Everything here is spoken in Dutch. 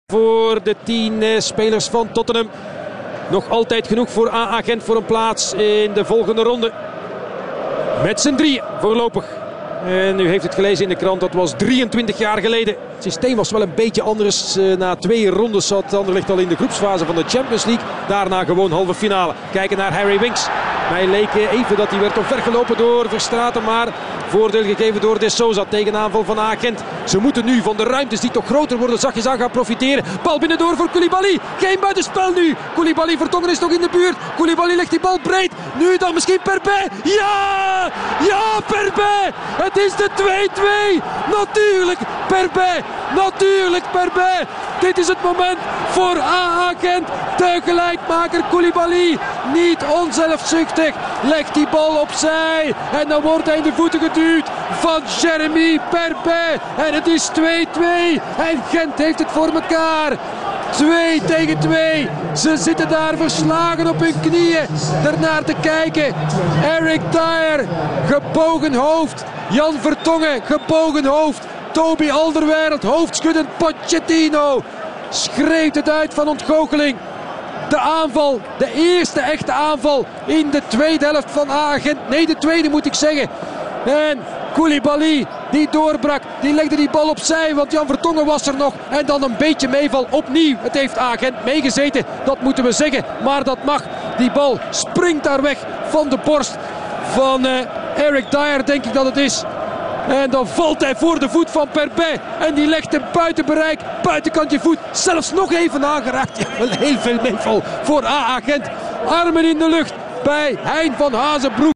Voor de 10 spelers van Tottenham. Nog altijd genoeg voor AA Gent voor een plaats in de volgende ronde. Met z'n drieën voorlopig. En u heeft het gelezen in de krant, dat was 23 jaar geleden. Het systeem was wel een beetje anders. Na 2 rondes zat Anderlecht al in de groepsfase van de Champions League. Daarna gewoon halve finale. Kijken naar Harry Winks. Mij leek even dat hij werd omvergelopen door Verstraeten, maar voordeel gegeven door De Souza tegen aanval van AA Gent. Ze moeten nu van de ruimtes die toch groter worden zachtjes aan gaan profiteren. Bal binnendoor voor Koulibaly. Geen buitenspel nu. Koulibaly, Vertongen is nog in de buurt. Koulibaly legt die bal breed. Nu dan misschien Perbij. Ja! Ja, Perbij! Het is de 2-2. Natuurlijk Perbij. Natuurlijk Perbij. Dit is het moment voor AA Gent. De gelijkmaker Koulibaly. Niet onzelfzuchtig. Legt die bal opzij. En dan wordt hij in de voeten geduwd van Jeremy Perbij. En het is 2-2. En Gent heeft het voor elkaar. 2 tegen 2. Ze zitten daar verslagen op hun knieën ernaar te kijken. Eric Dier, gebogen hoofd. Jan Vertongen, gebogen hoofd. Toby Alderweireld, hoofdschuddend. Pochettino schreeuwt het uit van ontgoocheling. De aanval, de eerste echte aanval in de tweede helft van AA Gent. Nee, de tweede moet ik zeggen. En Koulibaly die doorbrak, die legde die bal opzij, want Jan Vertongen was er nog. En dan een beetje meeval opnieuw. Het heeft AA Gent meegezeten, dat moeten we zeggen. Maar dat mag. Die bal springt daar weg van de borst van Eric Dier, denk ik dat het is. En dan valt hij voor de voet van Perbij. En die legt hem buiten bereik. Buitenkantje voet. Zelfs nog even aangeraakt. Ja, wel heel veel meeval voor AA Gent. Armen in de lucht bij Hein van Hazenbroek.